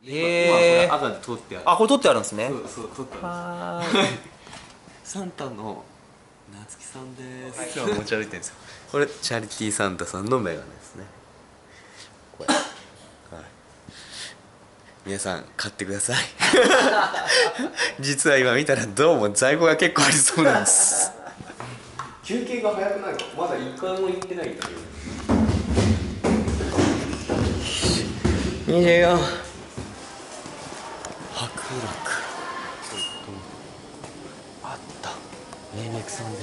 今これ赤で撮ってある。 あ、これ撮ってあるんですね。 そう撮ってある。サンタの夏木さんです。今日持ち歩いてるんですよ。これチャリティーサンタさんのメガネですね。これ、はい、皆さん買ってください。実は今見たらどうも在庫が結構ありそうなんです。休憩が早くないの？まだ一回も行ってないんだけど。24白楽あったエイメクさんです。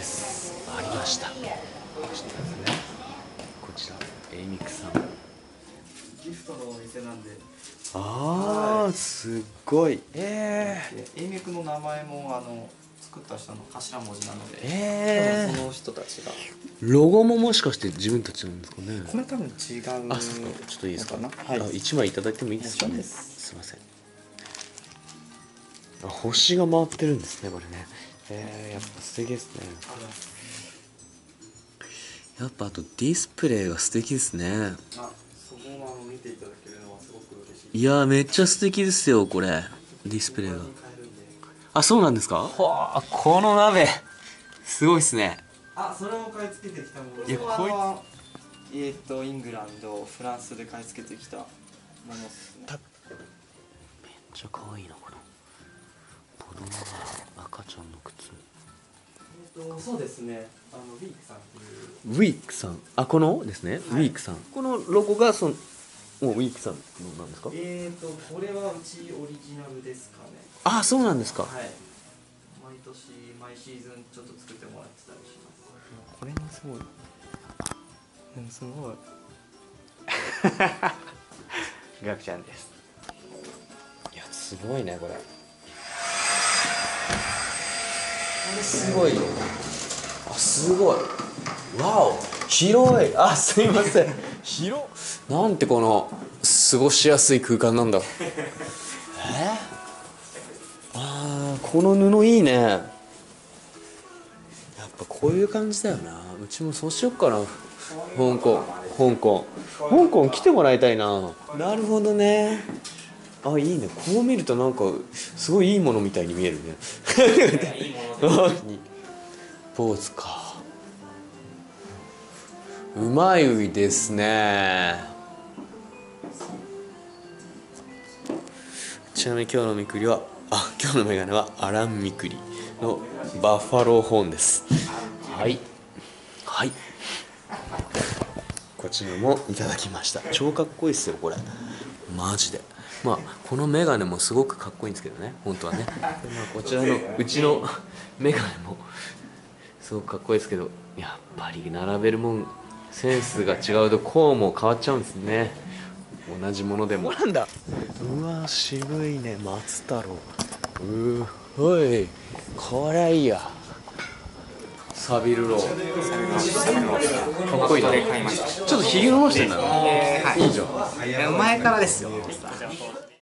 ありました。こちらですね。こちらエイメクさんギフトのお店なんで。 ああ、すっごい。 エイメクの名前も作った人の頭文字なので、その人たちが。 ロゴももしかして自分たちなんですかね。 これ多分違う。 あ、そうか。ちょっといいですか。 はい。 1枚いただいてもいいですかね。 もちろんです。 すいません。あ、星が回ってるんですね、これね。やっぱ素敵ですね。やっぱあとディスプレイが素敵ですね。 あ、そこも見ていただけるのはすごく嬉しい。 いやー、めっちゃ素敵ですよ、これ。ディスプレイが。あ、そうなんですか。はあ、この鍋すごいですね。 あ、それも買い付けてきたもの。 いや、こイングランド、フランスで買い付けてきたものですね。 めっちゃ可愛いな、この子供が赤ちゃんの靴。 そうですね。ウィークさんっていう。 ウィークさん、あ、このですね、はい、ウィークさん。このロゴがもうウィークさんのなんですか。 これはうちオリジナルですかね。 あ、そうなんですか。 はい。毎年毎シーズンちょっと作ってもらってたりします。これもすごい。すごい。 ガクちゃんです。いや、すごいね、これ。すごいよ。あ、すごい。わお、広い。あ、すいません。広。なんてこの過ごしやすい空間なんだ。あー、この布いいね。やっぱこういう感じだよな。うちもそうしよっかな。香港来てもらいたいな。なるほどね。あ、いいね。こう見るとなんかすごいいいものみたいに見えるね。ポーズか。うまいですね。ちなみに今日のみくりは、今日のメガネはアランみくりのバッファローホーンです。はいはい、こちらもいただきました。超かっこいいっすよこれ、マジで。まあこのメガネもすごくかっこいいんですけどね、本当はね。で、まあ、こちらのうちのメガネもすごくかっこいいですけど、やっぱり並べるもんセンスが違うとこうも変わっちゃうんですね。同じものでも。なんだ。うわ渋いね、松太郎。おい、これいいや。サビルローかっこいいな。ちょっとひげ伸ばしてんだな。いいじゃん。 前からですよ。